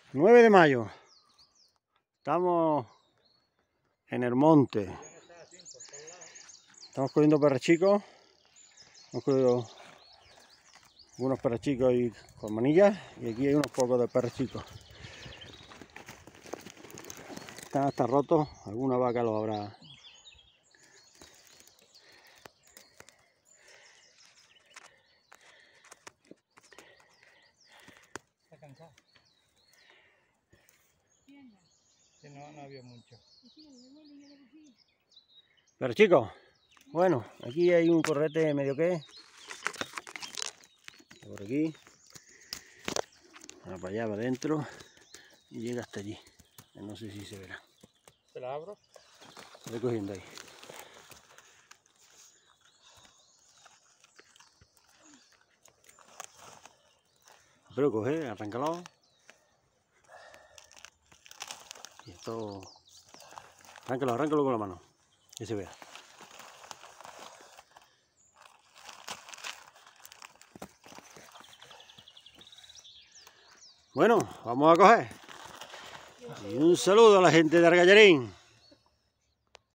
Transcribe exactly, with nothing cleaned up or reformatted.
nueve de mayo. Estamos en el monte. Estamos cogiendo perrechicos. Hemos cogido unos perrechicos y con manillas. Y aquí hay unos pocos de perrechicos. Están hasta rotos. Alguna vaca los habrá. Está cansado. Que no, no había mucho. Pero chicos, bueno, aquí hay un correte medio que por aquí, ahora para allá, para adentro y llega hasta allí. No sé si se verá. ¿Se la abro? Estoy cogiendo ahí. Pero coge, arráncalo. Y esto, arráncalo, arráncalo con la mano, que se vea. Bueno, vamos a coger. Y un saludo a la gente de Argallarín.